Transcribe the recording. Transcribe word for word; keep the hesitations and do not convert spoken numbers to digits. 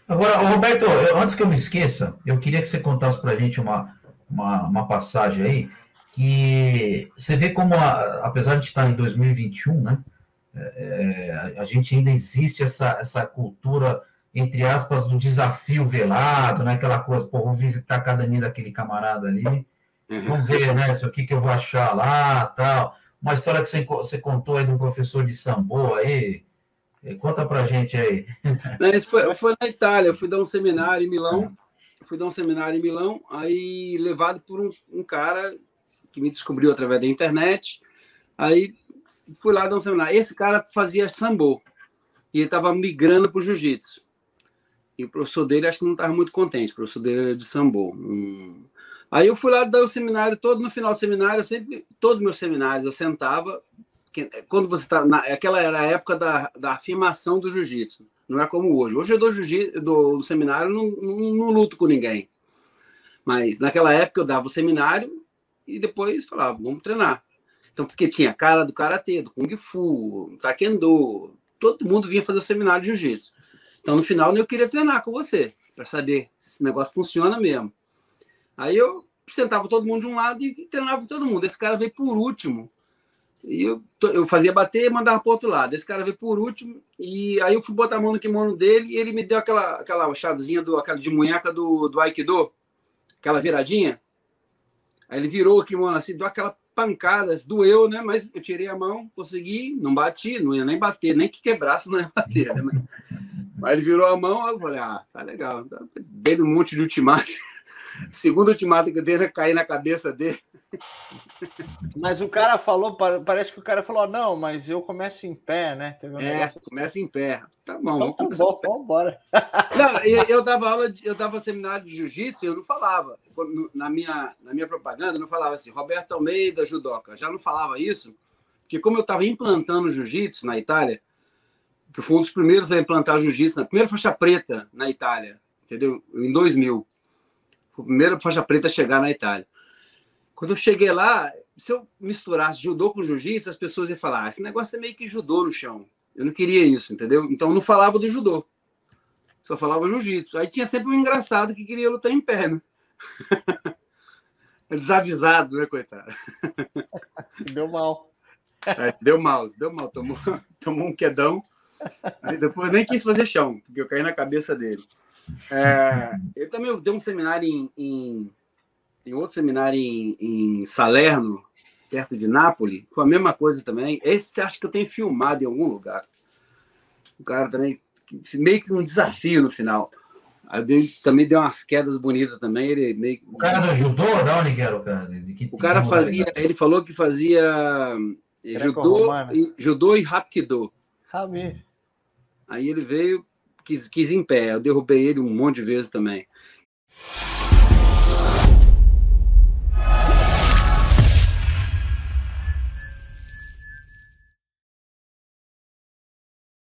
Agora, ô, Roberto, eu- antes que eu me esqueça, eu queria que você contasse para a gente uma, uma, uma passagem aí, que você vê como, a- apesar de estar em dois mil e vinte e um, né, é, a, a gente ainda existe essa, essa cultura, entre aspas, do desafio velado, né, aquela coisa, pô, vou visitar a academia daquele camarada ali, Uhum. vamos ver, né, se, o que, que eu vou achar lá, tal. Uma história que você, co- você contou aí de um professor de sambo aí, eh, conta pra gente aí. Não, esse foi, foi na Itália, eu fui dar um seminário em Milão, fui dar um seminário em Milão, aí levado por um, um cara que me descobriu através da internet, aí fui lá dar um seminário. Esse cara fazia sambo, e ele estava migrando para o jiu-jitsu. E o professor dele, acho que não estava muito contente, o professor dele era de sambo. Hum. Aí eu fui lá dar o seminário todo, no final do seminário, eu sempre, todos os meus seminários, eu sentava, quando você está, aquela era a época da, da afirmação do jiu-jitsu, não é como hoje. Hoje eu dou jiu-jitsu, do seminário, não, não, não luto com ninguém. Mas naquela época eu dava o seminário e depois falava, vamos treinar. Então, porque tinha cara do karatê, do kung fu, taekwondo, todo mundo vinha fazer o seminário de jiu-jitsu. Então, no final, eu queria treinar com você, para saber se esse negócio funciona mesmo. Aí eu sentava todo mundo de um lado e treinava todo mundo. Esse cara veio por último. E eu, eu fazia bater e mandava para o outro lado. Esse cara veio por último. E aí eu fui botar a mão no kimono dele e ele me deu aquela, aquela chavezinha do, aquela de munheca do, do Aikido, aquela viradinha. Aí ele virou o kimono assim, deu aquela pancada, doeu, né? Mas eu tirei a mão, consegui, não bati, não ia nem bater, nem que quebrasse, não ia bater, né? Mas ele virou a mão, eu falei, ah, tá legal. Dei um monte de ultimato. Segundo ultimato que eu dei era cair na cabeça dele. Mas o cara falou, parece que o cara falou, não, mas eu começo em pé, né? Teve um é, negócio assim. Começa em pé. Tá bom, então, vamos tá bom, vamos embora. Não, eu, eu dava aula, de, eu dava seminário de jiu-jitsu e eu não falava. Na minha, na minha propaganda, eu não falava assim, Roberto Almeida, judoca. Já não falava isso, porque como eu estava implantando jiu-jitsu na Itália, que fui um dos primeiros a implantar jiu-jitsu, na primeira faixa preta na Itália, entendeu? Em dois mil. Fui a primeira faixa preta a chegar na Itália. Quando eu cheguei lá, se eu misturasse judô com jiu-jitsu, as pessoas iam falar, ah, esse negócio é meio que judô no chão. Eu não queria isso, entendeu? Então eu não falava do judô. Só falava jiu-jitsu. Aí tinha sempre um engraçado que queria lutar em pé, né? Desavisado, né, coitado? Deu mal. Aí, deu mal, deu mal. Tomou, tomou um quedão. Aí depois nem quis fazer chão, porque eu caí na cabeça dele. É, eu também dei um seminário em, em, em outro seminário em, em Salerno, perto de Nápoles. Foi a mesma coisa também. Esse acho que eu tenho filmado em algum lugar. O cara também, meio que um desafio no final. Aí deu, também deu umas quedas bonitas também. Ele meio... O cara do judô, da onde que era o cara? De que, o cara fazia, ele falou que fazia judô e, judô e Hapkido. Rabi. Aí ele veio, quis, quis em pé. Eu derrubei ele um monte de vezes também.